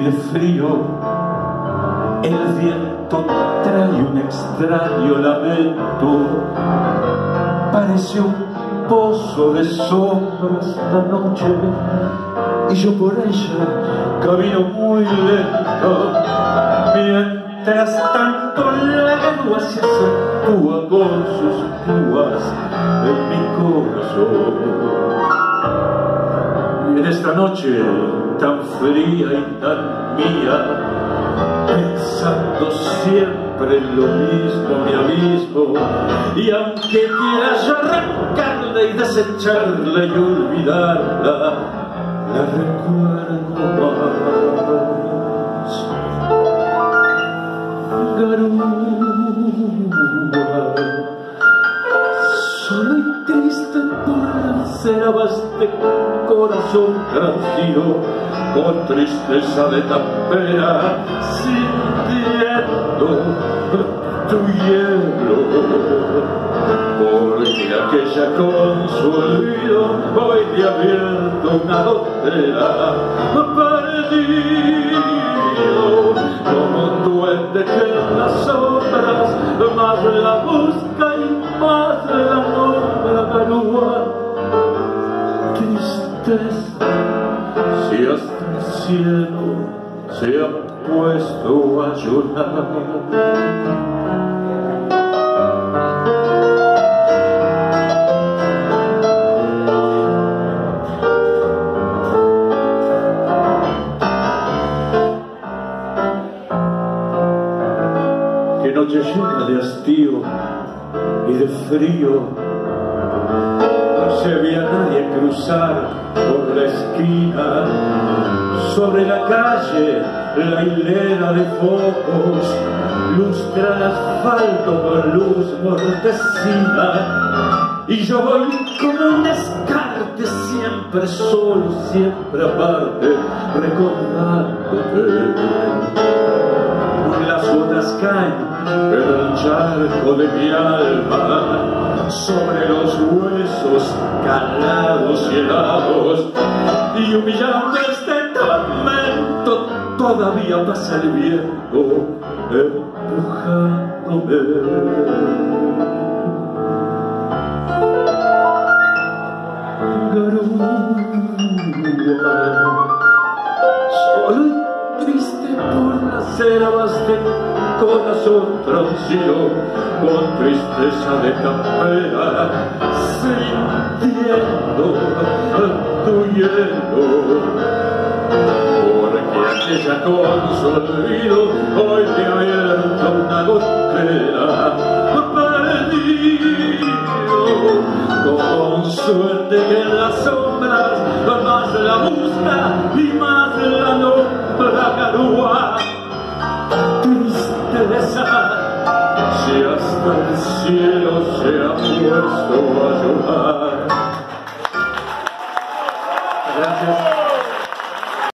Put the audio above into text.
de frío. El viento trae un extraño lamento, parece un pozo de sombras la noche, y yo por ella camino muy lento, mientras tanto la grúa se acentúa con sus púas en mi corazón. Y en esta noche tan fría y tan mía, pensando siempre en lo mismo, mi abismo, y aunque quiera yo arrancarla y desecharla y olvidarla, la recuerdo más. Garúa, solo y triste por ser abaste corazón tranquilo, con tristeza de tapera, sintiendo tu hielo, porque aquella con su olvido hoy te ha abierto una gotera, perdido como un duende que en las sombras más la busca y más la nombra. Garúa, tristeza, si hasta el cielo se ha puesto a llorar. Qué noche llena de hastío y de frío, no se veía a nadie cruzar por la esquina. Sobre la calle la hilera de focos lustra el asfalto con luz mortecina, y yo voy como un descarte, siempre solo, siempre aparte, recordándote. Las gotas caen en el charco de mi alma, sobre los huesos calados y helados, y humillando este tormento todavía pasa el viento empujándome. Garúa, solo y triste por nacer abaste corazón tranquilo, con tristeza de campera, sintiendo tu hielo, porque aquella con su olvido hoy te ha abierto una gotera, perdido con suerte que en las sombras más la busca y más la nombra. Garúa, tristeza, si hasta el cielo se ha puesto a llorar. Gracias.